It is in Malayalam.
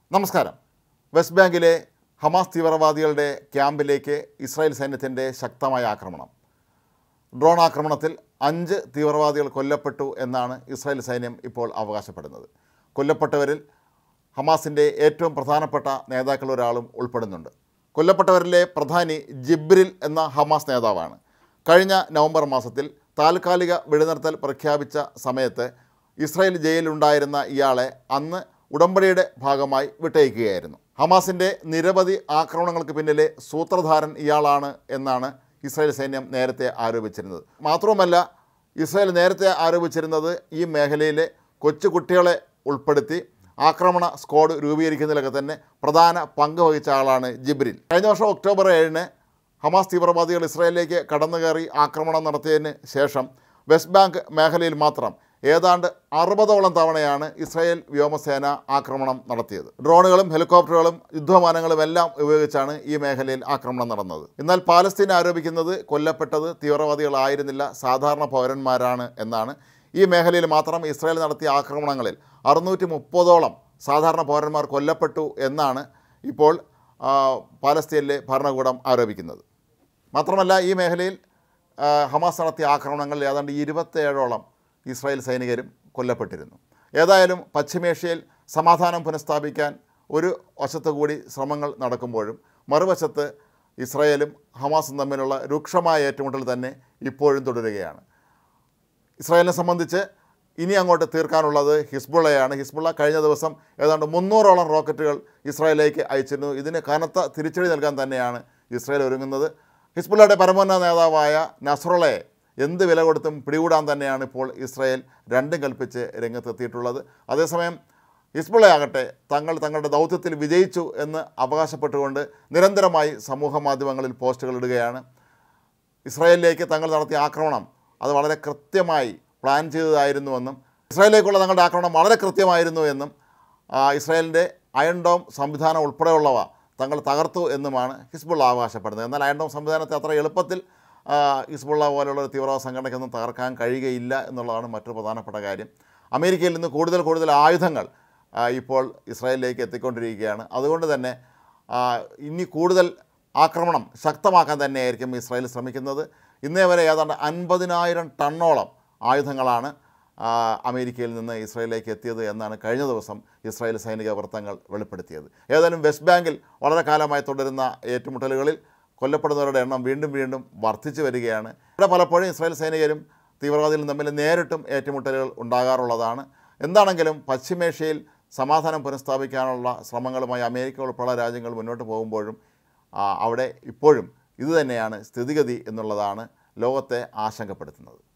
നമസ്കാരം. വെസ്റ്റ് ബാങ്കിലെ ഹമാസ് തീവ്രവാദികളുടെ ക്യാമ്പിലേക്ക് ഇസ്രായേൽ സൈന്യത്തിൻ്റെ ശക്തമായ ആക്രമണം. ഡ്രോൺ ആക്രമണത്തിൽ 5 തീവ്രവാദികൾ കൊല്ലപ്പെട്ടു എന്നാണ് ഇസ്രായേൽ സൈന്യം ഇപ്പോൾ അവകാശപ്പെടുന്നത്. കൊല്ലപ്പെട്ടവരിൽ ഹമാസിൻ്റെ ഏറ്റവും പ്രധാനപ്പെട്ട നേതാക്കളൊരാളും ഉൾപ്പെടുന്നുണ്ട്. കൊല്ലപ്പെട്ടവരിലെ പ്രധാനി ജിബ്രിൽ എന്ന ഹമാസ് നേതാവാണ്. കഴിഞ്ഞ നവംബർ മാസത്തിൽ താൽക്കാലിക വെടിനിർത്തൽ പ്രഖ്യാപിച്ച സമയത്ത് ഇസ്രായേൽ ജയിലിലുണ്ടായിരുന്ന ഇയാളെ അന്ന് ഉടമ്പടിയുടെ ഭാഗമായി വിട്ടയക്കുകയായിരുന്നു. ഹമാസിൻ്റെ നിരവധി ആക്രമണങ്ങൾക്ക് പിന്നിലെ സൂത്രധാരൻ ഇയാളാണ് എന്നാണ് ഇസ്രായേൽ സൈന്യം നേരത്തെ ആരോപിച്ചിരുന്നത്. മാത്രവുമല്ല, ഇസ്രായേൽ നേരത്തെ ആരോപിച്ചിരുന്നത് ഈ മേഖലയിലെ കൊച്ചുകുട്ടികളെ ഉൾപ്പെടുത്തി ആക്രമണ സ്ക്വാഡ് രൂപീകരിക്കുന്നതിലൊക്കെ തന്നെ പ്രധാന പങ്ക് വഹിച്ച ആളാണ് ജിബ്രിൽ. കഴിഞ്ഞ വർഷം ഒക്ടോബർ 7 ഹമാസ് തീവ്രവാദികൾ ഇസ്രായേലിലേക്ക് കടന്നുകയറി ആക്രമണം നടത്തിയതിന് ശേഷം വെസ്റ്റ് ബാങ്ക് മേഖലയിൽ മാത്രം ഏതാണ്ട് 60ഓളം തവണയാണ് ഇസ്രായേൽ വ്യോമസേന ആക്രമണം നടത്തിയത്. ഡ്രോണുകളും ഹെലികോപ്റ്ററുകളും യുദ്ധവിമാനങ്ങളും എല്ലാം ഉപയോഗിച്ചാണ് ഈ മേഖലയിൽ ആക്രമണം നടന്നത്. എന്നാൽ പാലസ്തീൻ ആരോപിക്കുന്നത് കൊല്ലപ്പെട്ടത് തീവ്രവാദികളായിരുന്നില്ല, സാധാരണ പൗരന്മാരാണ് എന്നാണ്. ഈ മേഖലയിൽ മാത്രം ഇസ്രായേൽ നടത്തിയ ആക്രമണങ്ങളിൽ 630ഓളം സാധാരണ പൗരന്മാർ കൊല്ലപ്പെട്ടു എന്നാണ് ഇപ്പോൾ പാലസ്തീനിലെ ഭരണകൂടം ആരോപിക്കുന്നത്. മാത്രമല്ല, ഈ മേഖലയിൽ ഹമാസ് നടത്തിയ ആക്രമണങ്ങളിൽ ഏതാണ്ട് 27ഓളം ഇസ്രായേൽ സൈനികരും കൊല്ലപ്പെട്ടിരുന്നു. ഏതായാലും പശ്ചിമേഷ്യയിൽ സമാധാനം പുനഃസ്ഥാപിക്കാൻ ഒരു വശത്തു കൂടി ശ്രമങ്ങൾ നടക്കുമ്പോഴും മറുവശത്ത് ഇസ്രായേലും ഹമാസും തമ്മിലുള്ള രൂക്ഷമായ ഏറ്റുമുട്ടൽ തന്നെ ഇപ്പോഴും തുടരുകയാണ്. ഇസ്രായേലിനെ സംബന്ധിച്ച് ഇനി അങ്ങോട്ട് തീർക്കാനുള്ളത് ഹിസ്ബുള്ളയാണ്. ഹിസ്ബുള്ള കഴിഞ്ഞ ദിവസം ഏതാണ്ട് 300ഓളം റോക്കറ്റുകൾ ഇസ്രായേലിലേക്ക് അയച്ചിരുന്നു. ഇതിന് കനത്ത തിരിച്ചടി നൽകാൻ തന്നെയാണ് ഇസ്രായേൽ ഒരുങ്ങുന്നത്. ഹിസ്ബുള്ളയുടെ പരമോന്നത നേതാവായ നസ്രള്ളയെ എന്ത് വില കൊടുത്തും പിടികൂടാൻ തന്നെയാണ് ഇപ്പോൾ ഇസ്രായേൽ രണ്ടും കൽപ്പിച്ച് രംഗത്തെത്തിയിട്ടുള്ളത്. അതേസമയം ഹിസ്ബുള്ളയാകട്ടെ തങ്ങളുടെ ദൗത്യത്തിൽ വിജയിച്ചു എന്ന് അവകാശപ്പെട്ടുകൊണ്ട് നിരന്തരമായി സമൂഹ മാധ്യമങ്ങളിൽ പോസ്റ്റുകൾ ഇടുകയാണ്. ഇസ്രായേലിലേക്ക് തങ്ങൾ നടത്തിയ ആക്രമണം അത് വളരെ കൃത്യമായി പ്ലാൻ ചെയ്തതായിരുന്നുവെന്നും ഇസ്രായേലിലേക്കുള്ള തങ്ങളുടെ ആക്രമണം വളരെ കൃത്യമായിരുന്നു എന്നും ഇസ്രായേലിൻ്റെ അയൺ ഡോം സംവിധാനം ഉൾപ്പെടെയുള്ളവ തങ്ങൾ തകർത്തു എന്നുമാണ് ഹിസ്ബുള്ള അവകാശപ്പെടുന്നത്. എന്നാൽ അയൺ ഡോം സംവിധാനത്തെ അത്ര എളുപ്പത്തിൽ ഹിസ്ബുള്ള പോലുള്ള ഒരു തീവ്രവാദ സംഘടനയ്ക്കൊന്നും തകർക്കാൻ കഴിയുകയില്ല എന്നുള്ളതാണ് മറ്റൊരു പ്രധാനപ്പെട്ട കാര്യം. അമേരിക്കയിൽ നിന്ന് കൂടുതൽ ആയുധങ്ങൾ ഇപ്പോൾ ഇസ്രായേലിലേക്ക് എത്തിക്കൊണ്ടിരിക്കുകയാണ്. അതുകൊണ്ട് തന്നെ ഇനി കൂടുതൽ ആക്രമണം ശക്തമാക്കാൻ തന്നെയായിരിക്കും ഇസ്രായേൽ ശ്രമിക്കുന്നത്. ഇന്നേ വരെ ഏതാണ്ട് 50,000 ടണ്ണോളം ആയുധങ്ങളാണ് അമേരിക്കയിൽ നിന്ന് ഇസ്രായേലിലേക്ക് എത്തിയത് എന്നാണ് കഴിഞ്ഞ ദിവസം ഇസ്രായേൽ സൈനിക വൃത്തങ്ങൾ വെളിപ്പെടുത്തിയത്. ഏതായാലും വെസ്റ്റ് ബാങ്കിൽ വളരെ കാലമായി തുടരുന്ന ഏറ്റുമുട്ടലുകളിൽ കൊല്ലപ്പെടുന്നവരുടെ എണ്ണം വീണ്ടും വർദ്ധിച്ചു വരികയാണ്. ഇവിടെ പലപ്പോഴും ഇസ്രായേൽ സൈനികരും തീവ്രവാദികളും തമ്മിൽ നേരിട്ടും ഏറ്റുമുട്ടലുകൾ ഉണ്ടാകാറുള്ളതാണ്. എന്താണെങ്കിലും പശ്ചിമേഷ്യയിൽ സമാധാനം പുനഃസ്ഥാപിക്കാനുള്ള ശ്രമങ്ങളുമായി അമേരിക്ക ഉൾപ്പെടെ രാജ്യങ്ങൾ മുന്നോട്ട് പോകുമ്പോഴും അവിടെ ഇപ്പോഴും ഇതുതന്നെയാണ് സ്ഥിതിഗതി എന്നുള്ളതാണ് ലോകത്തെ ആശങ്കപ്പെടുത്തുന്നത്.